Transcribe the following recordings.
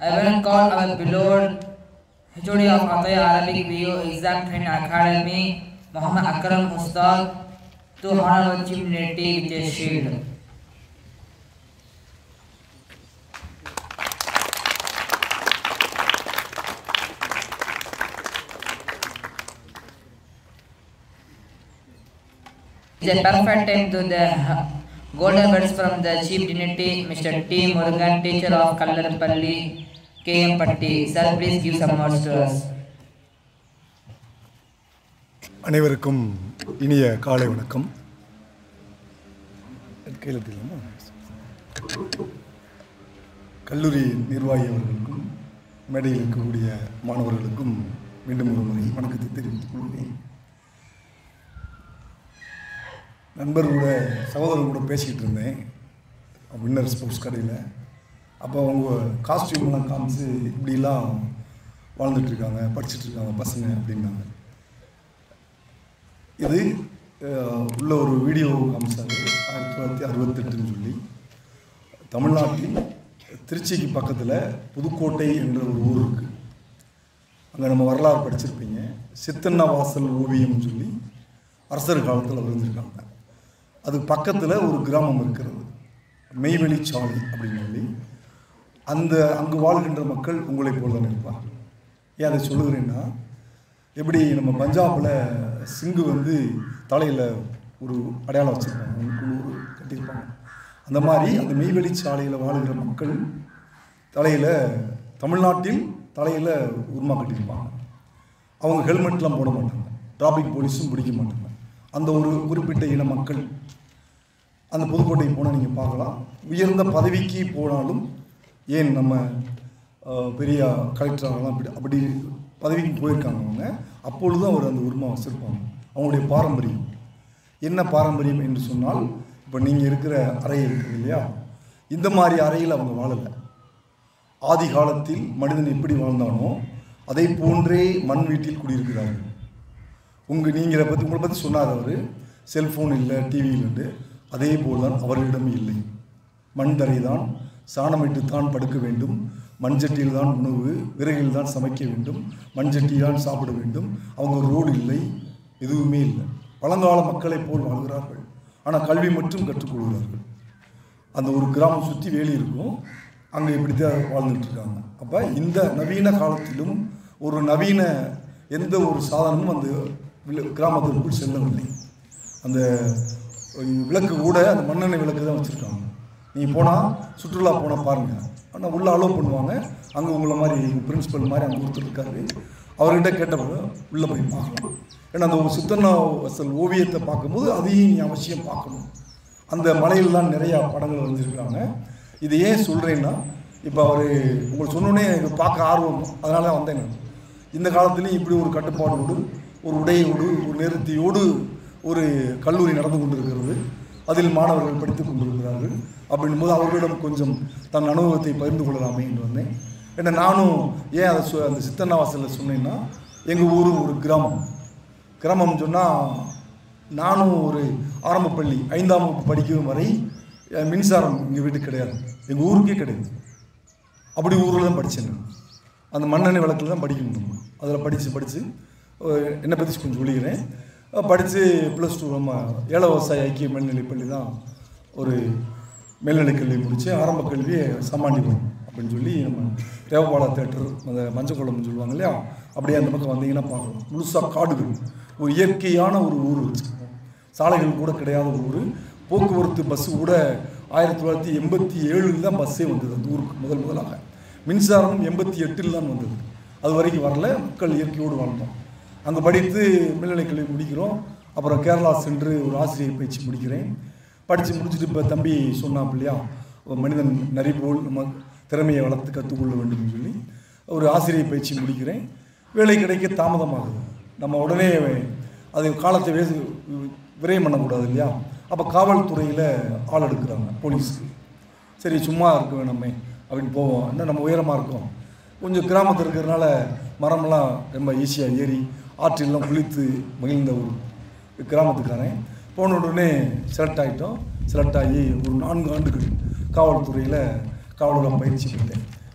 I will call our beloved HOD of Ataya Arabic BU Exam Training Academy, Muhammad Akram Ustad, to honor our chief dignitary with a shield. It is a perfect time to the golden words from the chief dignitary, Mr. T. Murugan, teacher of Kallarpalli, KM Patti. Sir, please give some words to us. அனைவருக்கும் இனிய காலை வணக்கம். கல்லூரி நிர்வாகி அவர்களுக்கும் மேடையில் இருக்கக்கூடிய மாணவர்களுக்கும் மீண்டும் ஒரு முறை வணக்கத்தை தெரிவித்துக் கொள்கிறேன். நண்பர்களோட சகோதரர் கூட பேசிக்கிட்டு இருந்தேன் வின்னர் ஸ்போர்ட்ஸ் கடையில். அப்போ அவங்க காஸ்டியூம்லாம் காமிச்சு இப்படிலாம் வாழ்ந்துட்டுருக்காங்க, படிச்சுட்ருக்காங்க பசங்க அப்படின்னாங்க. இது உள்ள ஒரு வீடியோ காமிச்சாங்க 1968 சொல்லி. தமிழ்நாட்டில் திருச்சிக்கு பக்கத்தில் புதுக்கோட்டை என்ற ஒரு ஊர் இருக்குது. அங்கே நம்ம வரலாறு படிச்சிருப்பீங்க. சித்தண்ணா வாசல் ஓவியம்னு சொல்லி அரசர் காலத்தில் விருந்திருக்காங்க. அதுக்கு பக்கத்தில் ஒரு கிராமம் இருக்கிறது, மெய்வெளிச்சாலை அப்படின்னு சொல்லி. அங்கு வாழ்கின்ற மக்கள் உங்களை போல தான் இருப்பாங்க. ஏன் அதை சொல்லுகிறேன்னா, எப்படி நம்ம பஞ்சாபில் சிங்கு தலையில் ஒரு அடையாளம் வச்சுருப்பாங்க, ஒரு கட்டியிருப்பாங்க. அந்த மாதிரி அந்த மெய்வெளிச்சாலையில் வாழ்கிற மக்கள் தலையில், தமிழ்நாட்டில் தலையில் உருமா கட்டியிருப்பாங்க. அவங்க ஹெல்மெட்லாம் போட மாட்டாங்க, டிராஃபிக் போலீஸும் பிடிக்க மாட்டாங்க. அந்த ஒரு குறிப்பிட்ட இன மக்கள் அந்த புதுக்கோட்டைக்கு போனால் நீங்கள் பார்க்கலாம். உயர்ந்த பதவிக்கு போனாலும், ஏன் நம்ம பெரிய கலெக்டராகலாம் அப்படி பதவிக்கு போயிருக்காங்க அவங்க, அப்பொழுது அவர் அந்த உரிமை வச்சுருப்பாங்க. அவங்களுடைய பாரம்பரியம் என்ன பாரம்பரியம் என்று சொன்னால், இப்போ நீங்கள் இருக்கிற அறை இருக்குது இல்லையா, இந்த மாதிரி அறையில் அவங்க வாழலை. ஆதி காலத்தில் மனிதன் எப்படி வாழ்ந்தானோ அதை போன்றே மண் வீட்டில் குடியிருக்கிறார்கள். உங்களை பற்றி சொன்னார் அவர். செல்ஃபோன் இல்லை, டிவி இல்லை. அதே போல் தான் அவர்களிடம் இல்லை. மண் தரை தான், சாணமிட்டு தான் படுக்க வேண்டும், மண்சட்டியில் தான் உணவு, விறகில் தான் சமைக்க வேண்டும், மண்சட்டியில் தான் சாப்பிட வேண்டும். அவங்க ரோடு இல்லை, எதுவுமே இல்லை. பழங்கால மக்களைப் போல் வாழ்கிறார்கள். ஆனால் கல்வி மட்டும் கற்றுக்கொள்கிறார்கள். அந்த ஒரு கிராமம் சுற்றி வேலி இருக்கும், அங்கே இப்படித்தான் வாழ்ந்துட்டுருக்காங்க. அப்போ இந்த நவீன காலத்திலும் ஒரு நவீன எந்த ஒரு சாதனமும் அந்த கிராமத்திற்குள் செல்லவில்லை. அந்த விளக்கு கூட அந்த மண்ணெண்ணெய் விளக்கு தான் வச்சுருக்காங்க. நீங்கள் போனால் சுற்றுலா போனால் பாருங்கள், ஆனால் உள்ளே அலோவ் பண்ணுவாங்க. அங்கே உங்களை மாதிரி பிரின்ஸிபல் மாதிரி அங்கே ஒருத்தர் இருக்காரு, அவர்கிட்ட கேட்டப்போ உள்ளே போய் பார்க்கலாம். ஏன்னா அந்த ஒரு சித்தண்ணா வாசல் ஓவியத்தை பார்க்கும்போது அதையும் நீ அவசியம் பார்க்கணும். அந்த மலையில் தான் நிறையா படங்கள் வரைஞ்சிருக்காங்க. இது ஏன் சொல்கிறேன்னா, இப்போ அவர் உங்களுக்கு சொன்னோன்னே எனக்கு பார்க்க ஆர்வம், அதனால தான் வந்தேன். இந்த காலத்துலேயும் இப்படி ஒரு கட்டுப்பாடோடு, ஒரு உடையோடு, ஒரு நேர்த்தியோடு ஒரு கல்லூரி நடந்து கொண்டிருக்கிறது. அதில் மாணவர்கள் படித்து கொண்டிருக்கிறார்கள். அப்படின்போது அவர்களிடம் கொஞ்சம் தன் அனுபவத்தை பகிர்ந்து கொள்ளலாமே என்று வந்தேன். ஏன்னா நானும் ஏன் அதை அந்த சித்தண்ணா வாசலில் சொன்னேன்னா, எங்கள் ஊர் ஒரு கிராமம் சொன்னால், நானும் ஒரு ஆரம்ப பள்ளி 5ஆம் வகுப்பு படிக்கும் வரை மின்சாரம் எங்கள் வீட்டுக்கு கிடையாது, எங்கள் ஊருக்கே கிடையாது. அப்படி ஊரில் தான் படித்தேன். அந்த மண்ணெண்ணெய் விளக்கில் தான் படிக்கணும். அதில் படித்து என்னை பற்றி கொஞ்சம் சொல்லிக்கிறேன். படித்து +2 நம்ம ஏழை விவசாய ஐக்கிய மேல்நிலைப்பள்ளி தான் ஒரு மேல்நிலை கல்வி முடித்து, ஆரம்ப கல்வியை சமாண்டிபுரம் அப்படின்னு சொல்லி நம்ம தேவபாலா தேட்டர், அந்த மஞ்சக்குளம்னு சொல்லுவாங்க இல்லையா, அப்படியே அந்த பக்கம் வந்தீங்கன்னா பார்க்கலாம். முழுசாக காடுகள், ஒரு இயற்கையான ஒரு ஊர் வச்சுருக்கோம். சாலைகள் கூட கிடையாத ஒரு ஊர். போக்குவரத்து பஸ்ஸு கூட 1987 தான் பஸ்ஸே வந்தது அந்த ஊருக்கு முதலாக. மின்சாரம் 88 தான் வந்தது. அது வரைக்கும் வரல. மக்கள் இயற்கையோடு வாழ்ந்தோம். அங்கே படித்து மேல்நிலை கல்வி முடிக்கிறோம். அப்புறம் கேரளா சென்று ஒரு ஆசிரியர் பயிற்சி முடிக்கிறேன். படித்து முடிச்சுட்டு இப்போ தம்பி சொன்னாப் இல்லையா, மனிதன் நரி போல் நம்ம திறமையை வளர்த்து கற்றுக்கொள்ள வேண்டும் சொல்லி ஒரு ஆசிரியர் பயிற்சி முடிக்கிறேன். வேலை கிடைக்க தாமதமாகுது. நம்ம உடனே அது காலத்தை விரயம் பண்ணக்கூடாது இல்லையா. அப்போ காவல்துறையில் ஆள் எடுக்கிறாங்க, போலீஸுக்கு. சரி சும்மா இருக்க வேணாமே அப்படின்னு போவோம். இன்னும் நம்ம உயரமாக இருக்கோம், கொஞ்சம் கிராமத்தில் இருக்கிறதுனால மரம்லாம் ரொம்ப ஈஸியாக ஏறி ஆற்றிலாம் குளித்து மகிழ்ந்த ஒரு கிராமத்துக்காரன். போன உடனே செலக்ட் ஆகிட்டோம். செலக்ட் ஆகி ஒரு 4 ஆண்டுகள் காவல்துறையில் காவலராக பயிற்சி பெற்றேன்.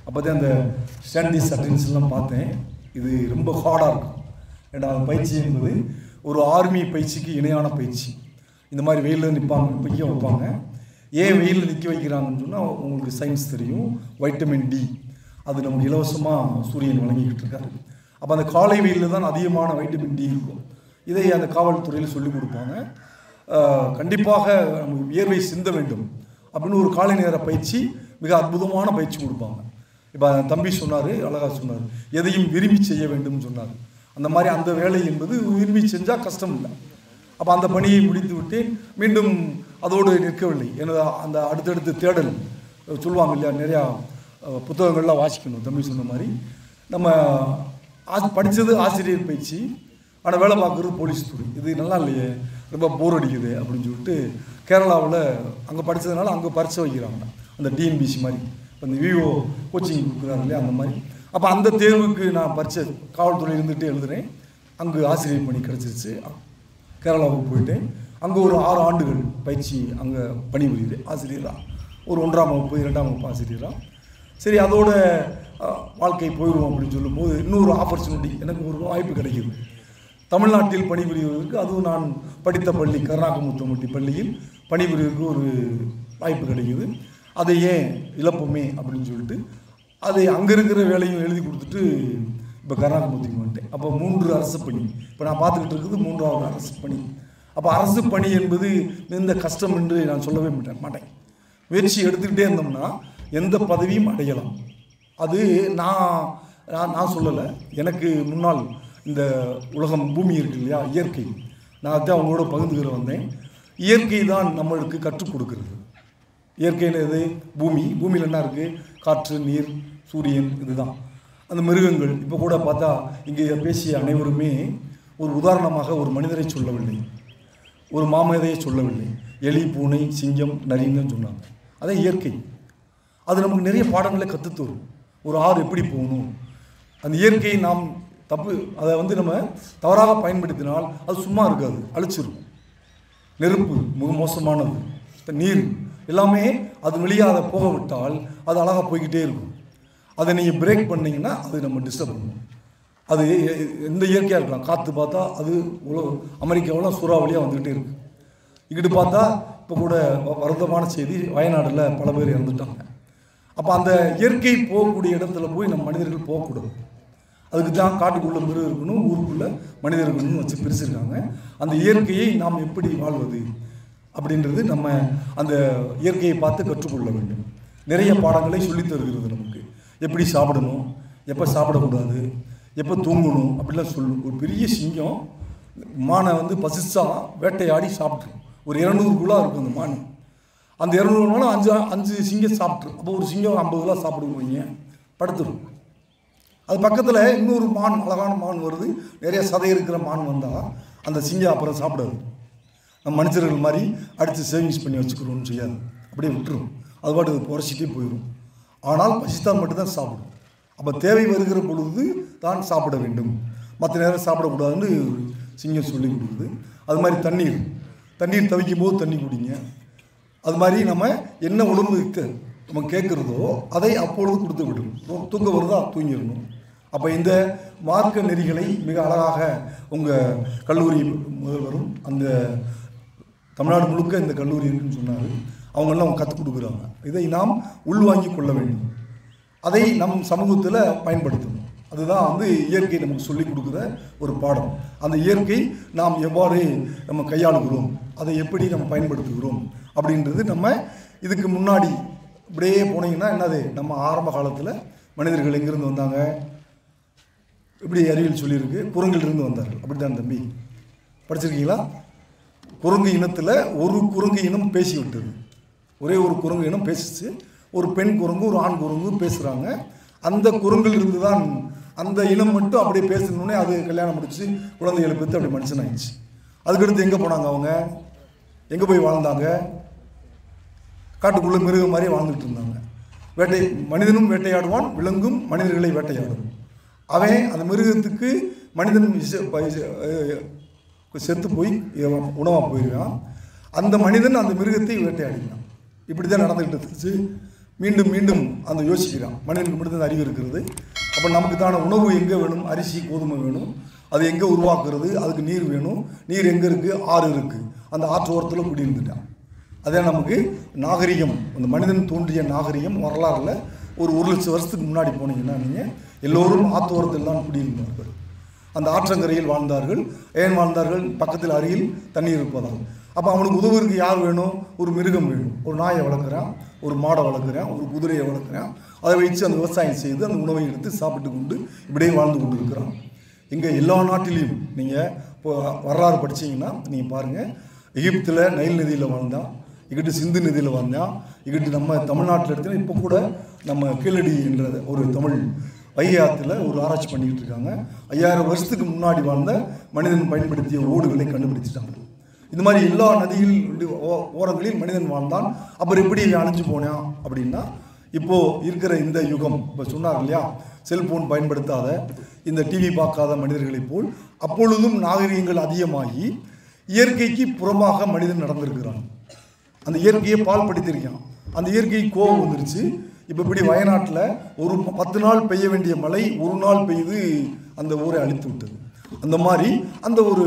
அப்போ தான் அந்த ஸ்டாண்டிஸ் அட்டென்ஷன்லாம் பார்த்தேன். இது ரொம்ப ஹார்டாக இருக்கும். ஏன்னா அந்த பயிற்சி என்பது ஒரு ஆர்மி பயிற்சிக்கு இணையான பயிற்சி. இந்த மாதிரி வெயிலில் நிற்க வைப்பாங்க. ஏன் வெயிலில் நிற்க வைக்கிறாங்கன்னு சொன்னால் உங்களுக்கு சயின்ஸ் தெரியும். வைட்டமின் டி அது நமக்கு இலவசமாக சூரியன் வழங்கிக்கிட்டு இருக்காரு. அப்போ அந்த காலை வெயிலில் தான் அதிகமான வைட்டமின் டி இருக்கும். இதை அந்த காவல்துறையில் சொல்லிக் கொடுப்பாங்க. கண்டிப்பாக நமக்கு வியர்வை சிந்த வேண்டும் அப்படின்னு ஒரு காலை நேர பயிற்சி, மிக அற்புதமான பயிற்சி கொடுப்பாங்க. இப்போ தம்பி சொன்னார், அழகாக சொன்னார், எதையும் விரும்பி செய்ய வேண்டும்னு சொன்னார். அந்த மாதிரி அந்த வேலை என்பது விரும்பி செஞ்சால் கஷ்டம் இல்லை. அப்போ அந்த பணியை முடித்து விட்டு மீண்டும் அதோடு நிற்கவில்லை. எனது அந்த அடுத்தடுத்து தேடல் சொல்லுவாங்க இல்லையா, நிறையா புத்தகங்கள்லாம் வாசிக்கணும். தம்பி சொன்ன மாதிரி நம்ம படித்தது ஆசிரியர் பயிற்சி, ஆனால் வேலை பார்க்குறது போலீஸ் துறை. இது நல்லா இல்லையே, ரொம்ப போர் அடிக்குது அப்படின்னு சொல்லிட்டு கேரளாவில் அங்கே படித்ததுனால அங்கே பரிசை வைக்கிறாங்க. அந்த டிஎன்பிசி மாதிரி இப்போ இந்த விவோ கோச்சிங் கொடுக்குறாங்க இல்லையா, அந்த மாதிரி. அப்போ அந்த தேர்வுக்கு நான் பரிசை காவல்துறையில் இருந்துகிட்டு எழுதுகிறேன். அங்கே ஆசிரியர் பணி கிடச்சிருச்சு. கேரளாவுக்கு போயிட்டேன். அங்கே ஒரு 6 ஆண்டுகள் பயிற்சி அங்கே பணிபுரியுது ஆசிரியராக. ஒரு 1ஆம் வகுப்பு 2ஆம் வகுப்பு ஆசிரியராக. சரி, அதோட வாழ்க்கை போயிடுவோம் அப்படின்னு சொல்லும்போது இன்னொரு ஆப்பர்ச்சுனிட்டி, எனக்கு ஒரு வாய்ப்பு கிடைக்கிது தமிழ்நாட்டில் பணிபுரிவதற்கு. அதுவும் நான் படித்த பள்ளி கருணாகமுத்தம்பட்டி பள்ளியில் பணிபுரிவதற்கு ஒரு வாய்ப்பு கிடைக்கிது. அதை ஏன் இழப்போமே அப்படின்னு சொல்லிட்டு அதை அங்கே இருக்கிற வேலையும் எழுதி கொடுத்துட்டு இப்போ கருணாகமுத்திக்கு வந்துட்டேன். அப்போ 3 அரசு பணி இப்போ நான் பார்த்துக்கிட்டு இருக்குது 3ஆவது அரசு பணி. அப்போ அரசு பணி என்பது எந்த கஷ்டம் என்று நான் சொல்லவே மாட்டேன். முயற்சி எடுத்துக்கிட்டே இருந்தோம்னா எந்த பதவியும் அடையலாம். அது நான் சொல்லலை. எனக்கு முன்னால் இந்த உலகம் பூமி இருக்கு இல்லையா, இயற்கை, நான் அதை அவங்களோட பகிர்ந்துக்கிற வந்தேன். இயற்கை தான் நம்மளுக்கு கற்றுக் கொடுக்குறது. இயற்கையில் எது? பூமியில் என்ன இருக்குது? காற்று, நீர், சூரியன், இதுதான். அந்த மிருகங்கள் இப்போ கூட பார்த்தா இங்கே பேசிய அனைவருமே ஒரு உதாரணமாக ஒரு மனிதரை சொல்லவில்லை, ஒரு மாமனிதையை சொல்லவில்லை. எலி, பூனை, சிங்கம், நரின்னு சொன்னாங்க. அதே இயற்கை. அது நமக்கு நிறைய பாடங்களை கற்றுத்தரும். ஒரு ஆறு எப்படி போகணும், அந்த இயற்கையை நாம் அதை நம்ம தவறாக பயன்படுத்தினால் அது சும்மா இருக்காது, அழிச்சிடும். நெருப்பு மிக மோசமானது. நீர் எல்லாமே அது வெளியே அதை போக விட்டால் அது அழகாக போய்கிட்டே இருக்கும். அதை நீங்கள் பிரேக் பண்ணிங்கன்னா அது நம்ம டிஸ்டர்ப் பண்ணும். அது எந்த இயற்கையாக இருக்கலாம். காற்று பார்த்தா அது அமெரிக்காவில் சூறாவளியாக வந்துக்கிட்டே இருக்குது. இங்கிட்டு பார்த்தா இப்போ கூட வருத்தமான செய்தி, வயநாடில் பல பேர் இறந்துட்டாங்க. அப்போ அந்த இயற்கை போகக்கூடிய இடத்துல போய் நம்ம மனிதர்கள் போகக்கூடாது. அதுக்கு தான் காட்டுக்குள்ளே மிருகம் இருக்கணும், ஊருக்குள்ளே மனிதர் இருக்கணும்னு வச்சு பிரிச்சிருக்காங்க. அந்த இயற்கையை நாம் எப்படி வாழ்வது அப்படின்றது நம்ம அந்த இயற்கையை பார்த்து கற்றுக்கொள்ள வேண்டும். நிறைய பாடங்களை சொல்லித் தருகிறது நமக்கு. எப்படி சாப்பிடணும், எப்போ சாப்பிடக்கூடாது, எப்போ தூங்கணும் அப்படிலாம் சொல்லணும். ஒரு பெரிய சிங்கம் மானை பசிச்சா வேட்டையாடி சாப்பிட்ரும். ஒரு 200 கிலோ இருக்கும் அந்த மான். அந்த 200 கிலோ 5 சிங்கம் சாப்பிட்ரும். அப்போ ஒரு சிங்கம் 50 கிலோ சாப்பிடுவீங்க, படுத்துடும். அது பக்கத்தில் இன்னொரு மான், அழகான மான் வருது. நிறைய சதை இருக்கிற மான் வந்தால் அந்த சிங்கம் அப்புறம் சாப்பிடாது. நம்ம மனுஷர்கள் மாதிரி அடித்து சேவிங்ஸ் பண்ணி வச்சுக்கிறோம்னு செய்யாது, அப்படியே விட்டுரும். அது பாட்டு புரட்சிட்டே போயிடும். ஆனால் பசித்தால் மட்டும்தான் சாப்பிடும். அப்போ தேவை வருகிற பொழுது தான் சாப்பிட வேண்டும், மற்ற நேரம் சாப்பிடக்கூடாதுன்னு சிங்கம் சொல்லி கொடுக்குது. அது மாதிரி தண்ணீர் தவிக்கும் போது தண்ணி குடிங்க. அது மாதிரி நம்ம என்ன உணவு நம்ம கேட்குறதோ அதை அப்பொழுது கொடுத்து விடணும். தூங்க வருதா தூங்கிடணும். அப்போ இந்த மார்க்க நெறிகளை மிக அழகாக உங்கள் கல்லூரி முதல்வரும், அந்த தமிழ்நாடு முழுக்க இந்த கல்லூரி இருக்குன்னு சொன்னார், அவங்கெல்லாம் அவங்க கற்றுக் கொடுக்குறாங்க. இதை நாம் உள்வாங்கி கொள்ள வேண்டும், அதை நம் சமூகத்தில் பயன்படுத்தணும். அதுதான் இயற்கை நமக்கு சொல்லிக் கொடுக்குற ஒரு பாடம். அந்த இயற்கை நாம் எவ்வாறு நம்ம கையாளுகிறோம், அதை எப்படி நம்ம பயன்படுத்துகிறோம் அப்படின்றது நம்ம இதுக்கு முன்னாடி இப்படியே போனீங்கன்னா என்னது, நம்ம ஆரம்ப காலத்தில் மனிதர்கள் எங்கேருந்து வந்தாங்க, இப்படி அறிவியல் சொல்லியிருக்கு, குரங்கிலிருந்து வந்தார்கள். அப்படி தான் தம்பி படிச்சிருக்கீங்களா? குரங்கு இனத்தில் ஒரு குரங்கு இனம் பேசி விட்டது. ஒரே ஒரு குரங்கு இனம் பேசிச்சு. ஒரு பெண் குரங்கு ஒரு ஆண் குரங்கு பேசுகிறாங்க. அந்த குரங்கிலிருந்து தான் அந்த இனம் மட்டும் அப்படியே பேசணுன்னே அது கல்யாணம் முடிச்சு குழந்தைகளை பெற்று அப்படி மனுஷன் ஆயிடுச்சு. அதுக்கடுத்து எங்கே போனாங்க, அவங்க எங்கே போய் வாழ்ந்தாங்க? காட்டுக்குள்ளே மிருகம் மாதிரி வாழ்ந்துட்டு இருந்தாங்க. மனிதனும் வேட்டையாடுவான், விலங்கும் மனிதர்களை வேட்டையாடும். அவன் அந்த மிருகத்துக்கு மனிதன் செத்து போய் உணவாக போயிருக்கான். அந்த மனிதன் அந்த மிருகத்தை வேட்டையாடினான். இப்படி தான் நடந்துக்கிட்டு இருந்துச்சு. மீண்டும் மீண்டும் அந்த யோசிக்கிறான். மனிதனுக்கு மட்டும்தான் அறிவு இருக்கிறது. அப்போ நமக்கு தான உணவு எங்கே வேணும்? அரிசி கோதுமை வேணும். அது எங்கே உருவாக்குறது? அதுக்கு நீர் வேணும். நீர் எங்கே இருக்குது? ஆறு இருக்குது. அந்த ஆற்று ஓரத்தில் குடியிருந்துட்டான். அதே நமக்கு நாகரிகம், அந்த மனிதன் தோன்றிய நாகரிகம் வரலாறுல ஒரு 1,00,000 வருஷத்துக்கு முன்னாடி போனீங்கன்னா நீங்கள் எல்லோரும் ஆற்றோரத்தில் தான் குடியிருந்தார்கள். அந்த ஆற்றங்கரையில் வாழ்ந்தார்கள். ஏன் வாழ்ந்தார்கள்? பக்கத்தில் அருகில் தண்ணீர் இருப்பதால். அப்போ அவனுக்கு உதவுறதுக்கு யார் வேணும்? ஒரு மிருகம் வேணும். ஒரு நாயை வளர்க்குறான், ஒரு மாடை வளர்க்குறான், ஒரு குதிரையை வளர்க்குறான். அதை வைத்து அந்த விவசாயம் செய்து அந்த உணவை எடுத்து சாப்பிட்டு கொண்டு இப்படியே வாழ்ந்து கொண்டு இருக்கிறான். இங்கே எல்லா நாட்டிலையும் நீங்கள் இப்போ வரலாறு படித்தீங்கன்னா நீங்கள் பாருங்கள், எகிப்தில் நைல் நதியில் வாழ்ந்தான், இங்கிட்டு சிந்து நதியில் வாழ்ந்தான், இங்கிட்டு நம்ம தமிழ்நாட்டில் எடுத்தோன்னா இப்போ கூட நம்ம கீழடி என்ற ஒரு தமிழ் வைகை ஆற்றுல ஒரு ஆராய்ச்சி பண்ணிக்கிட்டு இருக்காங்க. 5000 வருஷத்துக்கு முன்னாடி வாழ்ந்த மனிதன் பயன்படுத்திய ஓடுகளை கண்டுபிடிச்சிட்டாங்க. இந்த மாதிரி எல்லா நதிகள் ஓரங்களில் மனிதன் வாழ்ந்தான். அப்புறம் எப்படி அழிஞ்சு போனான் அப்படின்னா, இப்போது இருக்கிற இந்த யுகம், இப்போ சொன்னார் இல்லையா, செல்ஃபோன் பயன்படுத்தாத, இந்த டிவி பார்க்காத மனிதர்களைப் போல் அப்பொழுதும் நாகரிகங்கள் அதிகமாகி இயற்கைக்கு புறமாக மனிதன் நடந்திருக்கிறான். அந்த இயற்கையை பால்படுத்தியிருக்கான். அந்த இயற்கை கோபம் வந்துருச்சு. இப்போ இப்படி வயநாட்டில் ஒரு 10 நாள் பெய்ய வேண்டிய மழை ஒரு நாள் பெய்து அந்த ஊரை அழித்து விட்டது. அந்த மாதிரி அந்த ஒரு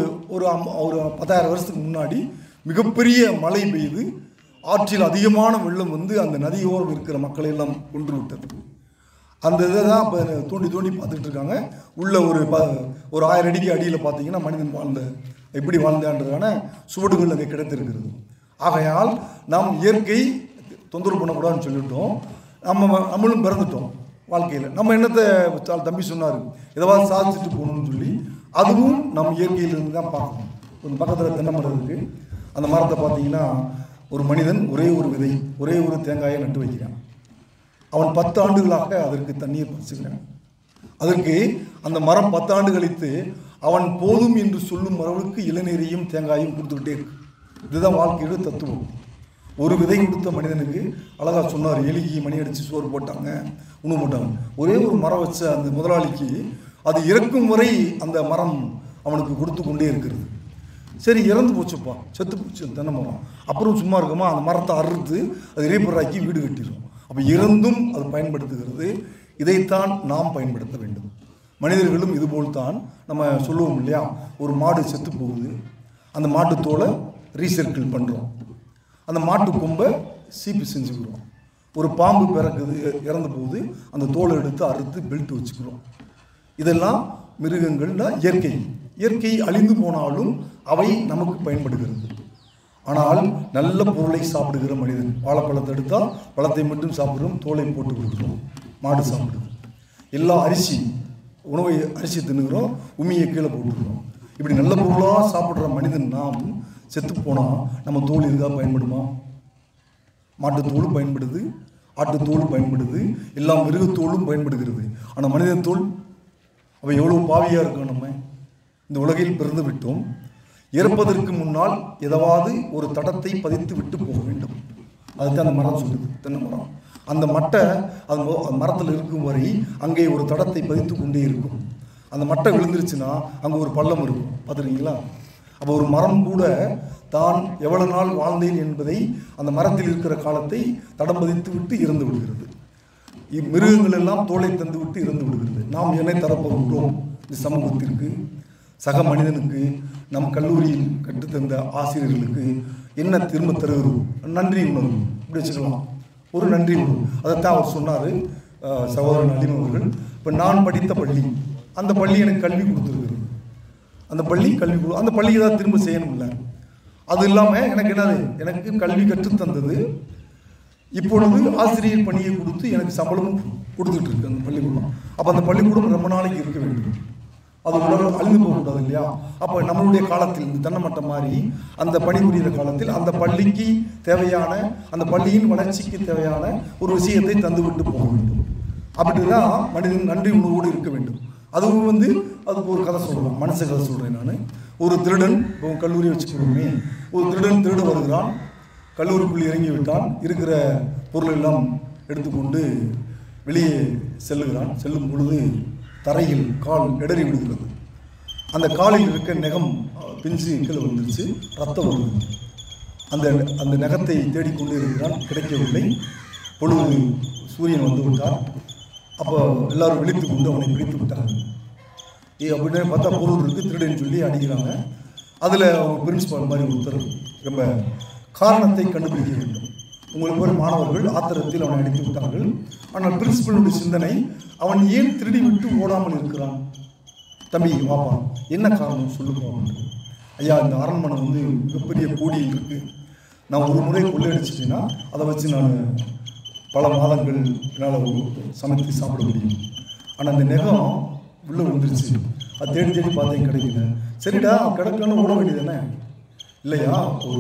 10,000 வருஷத்துக்கு முன்னாடி மிகப்பெரிய மழை பெய்து ஆற்றில் அதிகமான வெள்ளம் வந்து அந்த நதியோரம் இருக்கிற மக்களை எல்லாம் கொன்று விட்டது. அந்த இதை தான் இப்போ தோண்டி தோண்டி பார்த்துட்டு இருக்காங்க. உள்ள ஒரு 1000 அடிக்கு அடியில் பார்த்தீங்கன்னா மனிதன் வாழ்ந்த எப்படி வாழ்ந்தான்றதான சுவடுகள் அங்கே கிடைத்திருக்கிறது. ஆகையால் நாம் இயற்கை தொந்தரவு பண்ணக்கூடாதுன்னு சொல்லிவிட்டோம். நம்மளும் பிறந்துட்டோம் வாழ்க்கையில். நம்ம என்னத்தை தம்பி சொன்னார், எதாவது சாதிச்சுட்டு போகணும்னு சொல்லி, அதுவும் நம்ம இயற்கையிலிருந்து தான் பார்க்கணும். ஒரு பக்கத்தில் தென்னை மரம் இருக்குது. அந்த மரத்தை பார்த்தீங்கன்னா ஒரு மனிதன் ஒரே ஒரு விதை, ஒரே ஒரு தேங்காயை நட்டு வைக்கிறான். அவன் 10 ஆண்டுகளாக அதற்கு தண்ணீர் பாய்ச்சுகிறான். அதற்கு அந்த மரம் 10 ஆண்டு கழித்து அவன் போதும் என்று சொல்லும் அளவுக்கு இளநீரையும் தேங்காயும் கொடுத்துக்கிட்டே இருக்கு. இதுதான் வாழ்க்கையோட தத்துவம். ஒரு விதை கொடுத்த மனிதனுக்கு அழகாக சொன்னார், எலிக்கு மணி அடித்து சோறு போட்டாங்க, உணவு போட்டாங்க. ஒரே ஒரு மரம் வச்ச அந்த முதலாளிக்கு அது இறக்கும் வரை அந்த மரம் அவனுக்கு கொடுத்து கொண்டே இருக்கிறது. சரி, இறந்து போச்சுப்பா, செத்து போச்சு தென்னை மரம், அப்புறம் சும்மா இருக்குமா, அந்த மரத்தை அறுத்து அது ரீப்பராக்கி வீடு கட்டிடும். அப்போ இறந்தும் அது பயன்படுத்துகிறது. இதைத்தான் நாம் பயன்படுத்த வேண்டும். மனிதர்களும் இதுபோல்தான். நம்ம சொல்லுவோம் இல்லையா, ஒரு மாடு செத்து போகுது, அந்த மாட்டுத்தோலை ரீசைக்கிள் பண்ணுறோம், அந்த மாட்டு கொம்பை சீப்பு செஞ்சுக்கிறோம். ஒரு பாம்பு பிறக்குது, இறந்து போகுது, அந்த தோலை எடுத்து அறுத்து பெல்ட் வச்சுக்கிறோம். இதெல்லாம் மிருகங்கள்னா இயற்கை. இயற்கை அழிந்து போனாலும் அவை நமக்கு பயன்படுகிறது. ஆனால் நல்ல பொருளை சாப்பிடுகிற மனிதன், வாழைப்பழத்தை எடுத்தால் பழத்தை மட்டும் சாப்பிடுறோம், தோலை போட்டு கொடுக்குறோம். மாடு சாப்பிடுது. எல்லா உணவை அரிசி தின்னுக்கிறோம், உமியை கீழே போட்டுக்கிறோம். இப்படி நல்ல பொருளாக சாப்பிட்ற மனிதன் நாம் செத்து போனால் நம்ம தோல் இதுக்காக பயன்படுமா? மாட்டுத்தோல் பயன்படுது, ஆட்டுத்தோல் பயன்படுது, எல்லா மிருகத்தோலும் பயன்படுகிறது. ஆனால் மனிதன் தோல் அவ எவ்வளோ பாவியாக இருக்கும். நம்ம இந்த உலகில் பிறந்து விட்டோம். இறப்பதற்கு முன்னால் ஏதாவது ஒரு தடத்தை பதித்து விட்டு போக வேண்டும். அதுதான் அந்த மரம் சொல்லுது, தென்னை மரம். அந்த மட்டை அது மரத்தில் இருக்கும் வரை அங்கே ஒரு தடத்தை பதித்து கொண்டே இருக்கும். அந்த மட்டை விழுந்துருச்சுன்னா அங்கே ஒரு பள்ளம் இருக்கும், பார்த்துருக்கீங்களா? அப்போ ஒரு மரம் கூட தான் எவ்வளவு நாள் வாழ்ந்தேன் என்பதை அந்த மரத்தில் இருக்கிற காலத்தை தடம் பதித்து விட்டு இறந்து விடுகிறது. மிருகங்கள் எல்லாம் தோலை தந்து விட்டு இறந்து விடுகிறது. நாம் என்னை தரப்போகிறோம் இந்த சமூகத்திற்கு, சக மனிதனுக்கு, நம் கல்லூரியில் கற்றுத்தந்த ஆசிரியர்களுக்கு என்ன திரும்ப தருகிறோம்? நன்றி உணர்வு, இப்படி வச்சுக்கலாம். ஒரு நன்றி உணர்வு. அதைத்தான் அவர் சொன்னார், சகோதரன் அலிம் அவர்கள். இப்போ நான் படித்த பள்ளி, அந்த பள்ளி எனக்கு கல்வி கொடுத்துருக்குறது. அந்த பள்ளி அந்த பள்ளியை தான் திரும்ப செய்யணும் இல்லை. அது இல்லாமல் எனக்கு என்னது, எனக்கு கல்வி கற்றுத்தந்தது. இப்பொழுது ஆசிரியர் பணியை கொடுத்து எனக்கு சம்பளமும் கொடுத்துட்டு இருக்கு அந்த பள்ளிக்கூடம். அப்போ அந்த பள்ளிக்கூடம் ரொம்ப நாளைக்கு இருக்க வேண்டும், அது உடல் அழிந்து போகக்கூடாது இல்லையா? அப்போ நம்மளுடைய காலத்தில் இந்த தென்னமட்டை மாதிரி அந்த பணிபுரிகிற காலத்தில் அந்த பள்ளிக்கு தேவையான, அந்த பள்ளியின் வளர்ச்சிக்கு தேவையான ஒரு விஷயத்தை தந்துவிட்டு போக வேண்டும். அப்படிதான் மனிதன் நன்றி உணர்வோடு இருக்க வேண்டும். அதுவும் அதுக்கு ஒரு கதை சொல்கிறேன், மனசு கதை சொல்கிறேன் நான். ஒரு திருடன், இப்போ கல்லூரி வச்சுக்கிறோமே, ஒரு திருடன் திருட வருகிறான், கல்லூரிக்குள் இறங்கி விட்டான், இருக்கிற பொருள் எல்லாம் எடுத்துக்கொண்டு வெளியே செல்லுகிறான். செல்லும் பொழுது தரையில் கால் இடறி விடுகிறது. அந்த காலில் இருக்க நகம் பிஞ்சு கீழே வந்துருச்சு, ரத்தம் வருது. அந்த நகத்தை தேடிக்கொண்டு இருக்கிறான், கிடைக்கவில்லை. பொழுது சூரியன் வந்து விட்டார். அப்போ எல்லாரும் விழித்து கொண்டு அவனை பிடித்து விட்டாங்க. அப்படின்னு பார்த்தா பொருள் இருக்குது, திருடன்னு சொல்லி அடிக்கிறாங்க. அதில் அவங்க பிரின்சிபால் மாதிரி ஒருத்தர் ரொம்ப காரணத்தை கண்டுபிடிக்க வேண்டும். உங்களுக்கு ஒரு மாணவர்கள் ஆத்திரத்தில் அவனை அடித்து விட்டார்கள். ஆனால் பிரின்சிபலுடைய சிந்தனை, அவன் ஏன் திருடி விட்டு ஓடாமல் இருக்கிறான்? தம்பி வாப்பா, என்ன காரணம் சொல்லுங்க. ஐயா, இந்த அரண்மனை வந்து மிகப்பெரிய கோடியில் இருக்குது. நான் ஒரு முறை கொள்ளையடிச்சிட்டேன்னா அதை வச்சு நான் பல மாதங்கள் என்னால் சமைத்து சாப்பிட முடியும். ஆனால் அந்த நெகம் உள்ளே விழுந்துருச்சு. அது தேடி தேடி பார்த்தேன், கிடைக்கல. சரிடா, கிடைக்கலன்னு ஓட வேண்டியதானே? இல்லையா,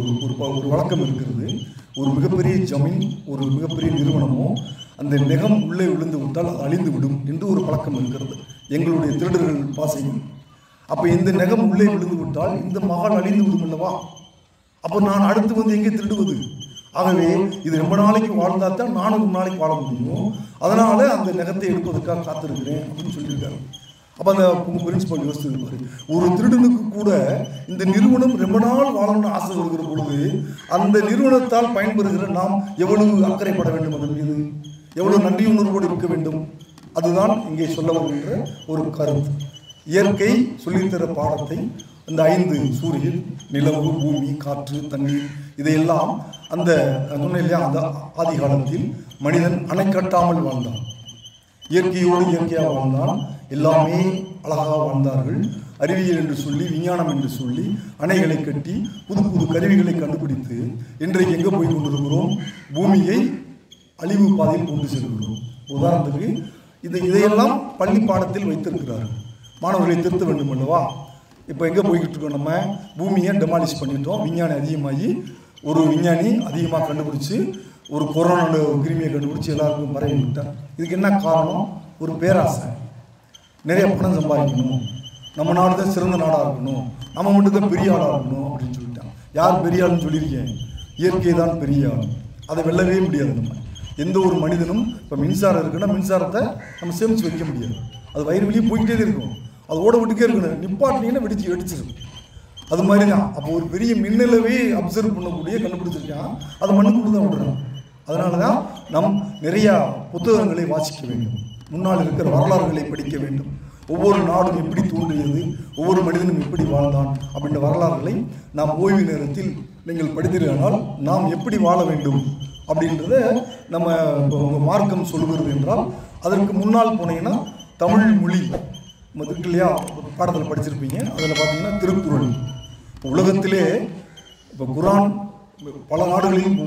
ஒரு வழக்கம் இருக்கிறது. ஒரு மிகப்பெரிய ஜமீன், ஒரு மிகப்பெரிய நிறுவனமோ அந்த நெகம் உள்ளே விழுந்து விட்டால் அது அழிந்து விடும் என்று ஒரு பழக்கம் இருக்கிறது எங்களுடைய திருடர்கள் பாசையும். அப்போ இந்த நெகம் உள்ளே விழுந்து விட்டால் இந்த மகால் அழிந்து விடும் அல்லவா? அப்போ நான் அடுத்து வந்து எங்கே திருடுவது? ஆகவே இது ரொம்ப நாளைக்கு வாழ்ந்தாத்தான் நானும் ரொம்ப நாளைக்கு வாழ முடியும். அதனால அந்த நெகத்தை எடுப்பதற்காக காத்திருக்கிறேன் அப்படின்னு சொல்லியிருக்காரு. அப்போ அந்த பிரின்சிபல் யோசிச்சிருப்பாரு, ஒரு திருடனுக்கு கூட இந்த நிறுவனம் ரொம்ப நாள் வாழணும்னு ஆசை வருகிற பொழுது அந்த நிறுவனத்தால் பயன்பெறுகிற நாம் எவ்வளவு அக்கறைப்பட வேண்டும், அதன் மீது எவ்வளவு நன்றியுணர்வோடு இருக்க வேண்டும். அதுதான் இங்கே சொல்ல வருகின்ற ஒரு கருத்து. இயற்கை சொல்லித்தர பாடத்தை அந்த 5 சூரியன், நிலவு, பூமி, காற்று, தண்ணீர், இதையெல்லாம் அந்த சொன்ன இல்லையா, அந்த ஆதி காலத்தில் மனிதன் அணை கட்டாமல் வாழ்ந்தான். இயற்கையோடு இயற்கையாக வாழ்ந்தான். எல்லாமே அழகாக வாழ்ந்தார்கள். அறிவியல் என்று சொல்லி, விஞ்ஞானம் என்று சொல்லி அணைகளை கட்டி புது புது கருவிகளை கண்டுபிடித்து இன்றைக்கு எங்கே போய் கொண்டிருக்கிறோம்? பூமியை அழிவு பாதையில் கொண்டு செல்கிறோம். உதாரணத்துக்கு இதையெல்லாம் பள்ளி பாடத்தில் வைத்திருக்கிறார்கள். மாணவர்களை திருத்த வேண்டும் அல்லவா? இப்போ எங்கே போய்கிட்டு இருக்கோம்? நம்ம பூமியை டெமாலிஷ் பண்ணிட்டோம். விஞ்ஞானி அதிகமாகி ஒரு விஞ்ஞானி அதிகமாக கண்டுபிடிச்சி ஒரு கொரோனா கிருமியை கண்டுபிடிச்சி எல்லாருக்கும் பரவி விட்டார். இதுக்கு என்ன காரணம்? ஒரு பேராசை. நிறைய பணம் சம்பாதிக்கணும், நம்ம நாடு தான் சிறந்த நாடாக இருக்கணும், நம்ம மட்டும் தான் பெரிய ஆளாக இருக்கணும் அப்படின்னு சொல்லிட்டான். யார் பெரிய ஆளுன்னு சொல்லியிருக்கேன்? இயற்கை தான் பெரிய ஆள். அதை வெல்லவே முடியாது. நம்ம எந்த ஒரு மனிதனும் இப்போ மின்சாரம் இருக்குன்னா மின்சாரத்தை நம்ம சேமித்து வைக்க முடியாது. அது வயிறு வெளியே போய்கிட்டே இருக்கும். அது ஓட விட்டுக்கே இருக்கணும். நிப்பாட்டினீங்கன்னா வெடிச்சிடும். அது மாதிரி தான். அப்போ ஒரு பெரிய மின்னலவே அப்சர்வ் பண்ணக்கூடிய கண்டுபிடிச்சிருக்கான். அதை மண்ணுக்குள்ள தான் விடுறான். அதனால தான் நம் நிறையா புத்தகங்களை வாசிக்க வேண்டும். முன்னால் இருக்கிற வரலாறுகளை படிக்க வேண்டும். ஒவ்வொரு நாடும் எப்படி தோன்றியது, ஒவ்வொரு மனிதனும் எப்படி வாழ்ந்தான் அப்படின்ற வரலாறுகளை நாம் ஓய்வு நேரத்தில் நீங்கள் படித்தீர்களானால் நாம் எப்படி வாழ வேண்டும் அப்படின்றத நம்ம மார்க்கம் சொல்கிறது என்றால், அதற்கு முன்னால் போனீங்கன்னா தமிழ் மொழி இருக்கு இல்லையா, பாடத்தில் படிச்சிருப்பீங்க. அதில் பார்த்தீங்கன்னா திருக்குறள். உலகத்திலே இப்போ குரான் பல நாடுகளில்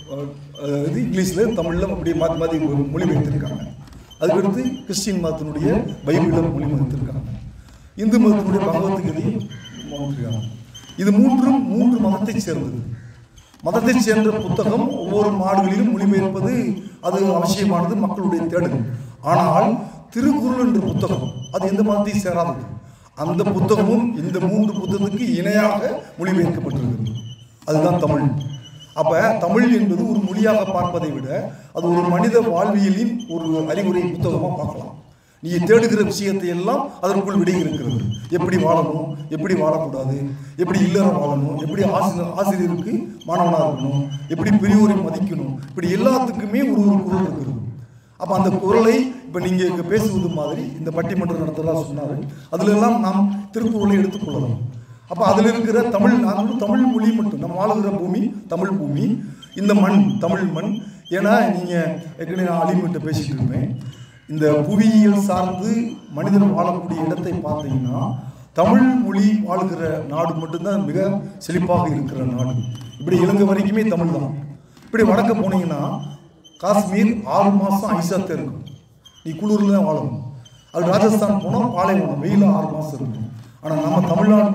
இது இங்கிலீஷில் தமிழில் அப்படியே மாற்றி மாற்றி மொழிபெயர்த்திருக்காங்க. அதுக்கடுத்து கிறிஸ்டின் மதத்தினுடைய பைபிளில் மொழிபெயர்த்திருக்காங்க. இந்து மதத்தினுடைய பகவத்கீதையை மொழிபெயர்த்திருக்காங்க. இது மூன்று மதத்தை சேர்ந்தது. மதத்தை சேர்ந்த புத்தகம் ஒவ்வொரு நாடுகளிலும் மொழிபெயர்ப்பது அது அவசியமானது, மக்களுடைய தேடல். ஆனால் திருக்குறள் என்ற புத்தகம் அது எந்த மதத்தையும் சேராதது. அந்த புத்தகமும் இந்த 3 புத்தகத்துக்கு இணையாக மொழிபெயர்க்கப்பட்டிருக்கிறது. அதுதான் தமிழ். அப்போ தமிழ் என்பது ஒரு மொழியாக பார்ப்பதை விட அது ஒரு மனித வாழ்வியலின் ஒரு அறிவுரை புத்தகமாக பார்க்கலாம். நீ தேடுகிற விஷயத்தை எல்லாம் அதற்குள் விடை இருக்கிறது. எப்படி வாழணும், எப்படி வாழக்கூடாது, எப்படி இல்லறம் வாழணும், எப்படி ஆசிரியருக்கு மாணவனாக இருக்கணும், எப்படி பெரியோரை மதிக்கணும், இப்படி எல்லாத்துக்குமே ஒரு குரல் இருக்கிறது. அப்போ அந்த குரலை இப்போ நீங்கள் இங்கே பேசுவது மாதிரி இந்த பட்டிமன்றம் நடத்துகிறதா சொன்னார். அதிலெல்லாம் நாம் திருக்குறளை எடுத்துக்கொள்ளலாம். அப்போ அதில் இருக்கிற தமிழ் மொழி மட்டும் நம்ம வாழுகிற பூமி தமிழ் பூமி, இந்த மண் தமிழ் மண். ஏன்னா நீங்கள் ஏற்கனவே நான் அலிமிட்ட பேசிகிட்டு இருப்பேன். இந்த புவியியல் சார்ந்து மனிதன் வாழக்கூடிய இடத்தை பார்த்தீங்கன்னா தமிழ் மொழி வாழ்கிற நாடு மட்டும்தான் மிக செழிப்பாக இருக்கிற நாடு. இப்படி இலங்கை வரைக்குமே தமிழ் தான். இப்படி வடக்க போனீங்கன்னா காஷ்மீர் 6 மாதம் ஐசாத்தே இருக்கும். நீ குளிரில் தான் வாழணும். அது ராஜஸ்தான் போனால் பாலைவனம் வெயில் 6 மாதம் இருக்கும். ஆனால் நம்ம தமிழ்நாடு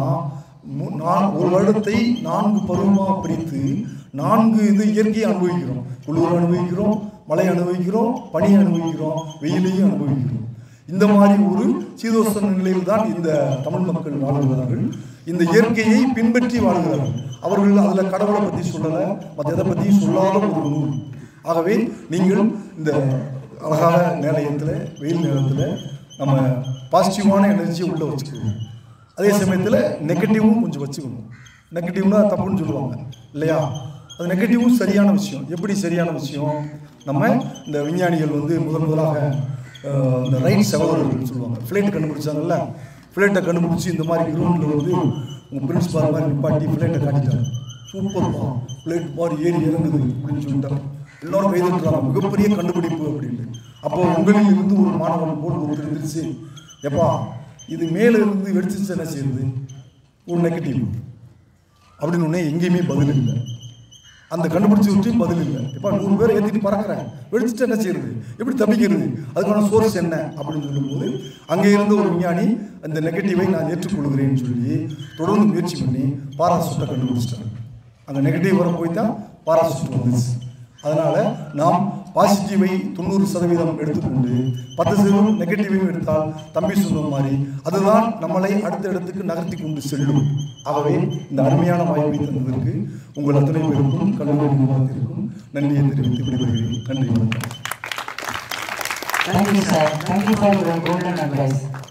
மட்டும்தான் ஒரு வருடத்தை 4 பருவமாக பிரித்து 4 இது இயற்கையை அனுபவிக்கிறோம். குளிர் அனுபவிக்கிறோம், மழை அனுபவிக்கிறோம், பனி அனுபவிக்கிறோம், வெயிலையும் அனுபவிக்கிறோம். இந்த மாதிரி ஒரு சீதோஷண நிலையில் தான் இந்த தமிழ் மக்கள் வாழ்கிறார்கள். இந்த இயற்கையை பின்பற்றி வாழ்கிறார்கள். அவர்கள் அதில் கடவுளை பற்றி சொல்லலை, மற்ற எதை பற்றியும் சொல்லாத ஒரு நூல். ஆகவே நீங்கள் இந்த அழகான நேரத்தில் வெயில் நேரத்தில் நம்ம பாசிட்டிவான எனர்ஜியை உள்ளே வச்சுக்கணும். அதே சமயத்தில் நெகட்டிவும் கொஞ்சம் வச்சுக்கணும். நெகட்டிவ்னா தப்புன்னு சொல்லுவாங்க இல்லையா? அது நெகட்டிவும் சரியான விஷயம். எப்படி சரியான விஷயம்? நம்ம இந்த விஞ்ஞானிகள் வந்து முதலாக இந்த ரைட் சகோதரர்கள் சொல்லுவாங்க, ஃப்ளைட் கண்டுபிடிச்சாங்கல்ல, ஃப்ளைட்டை கண்டுபிடிச்சி இந்த மாதிரி கிரவுண்டில் வந்து உங்கள் பிரின்ஸ்பால் மாதிரி நிப்பாட்டி ஃப்ளைட்டை காட்டிட்டாங்க. சூப்பர்ப்பா, ஃப்ளைட் மாதிரி ஏறி இறங்குது அப்படின்னு சொல்லிட்டாங்க. எல்லோரும் கைதட்டுறாங்க, மிகப்பெரிய கண்டுபிடிப்பு அப்படின்னு. அப்போ உங்களில் இருந்து ஒரு மாணவன் போல் ஒருத்தர் இருந்துச்சு, எப்பா இது மேலே இருந்து வெடிச்சிச்சு என்ன செய்யுது, ஒரு நெகட்டிவ் அப்படின்னு ஒன்று எங்கேயுமே பதில் இல்லை. அந்த கண்டுபிடிச்சி விட்டு பதில் இல்லை. இப்போ 100 பேர் ஏற்றிட்டு பறக்கிறேன், வெடிச்சுட்டு என்ன செய்யுது, எப்படி தப்பிக்கிறது, அதுக்கான சோர்ஸ் என்ன அப்படின்னு சொல்லும்போது அங்கே இருந்த ஒரு விஞ்ஞானி அந்த நெகட்டிவை நான் ஏற்றுக்கொள்கிறேன்னு சொல்லி தொடர்ந்து முயற்சி பண்ணி பாராசூட்டை கண்டுபிடிச்சிட்டாங்க. அந்த நெகட்டிவ் வர போய் தான் பாராசூட் வந்துச்சு. அதனால் நாம் பாசிட்டிவை 90% எடுத்துக்கொண்டு 10% நெகட்டிவையும் எடுத்தால் தம்பி சொன்ன மாதிரி அதுதான் நம்மளை அடுத்த இடத்துக்கு நகர்த்தி கொண்டு செல்லும். ஆகவே இந்த அருமையான வாய்ப்பை தந்ததற்கு உங்கள் அத்தனை பேருக்கும் கல்லூரி நிர்வாகத்திற்கும் நன்றியை தெரிவித்து விடைபெறுகிறேன். நன்றி, வணக்கம். Thank you, sir. Thank you for your golden advice.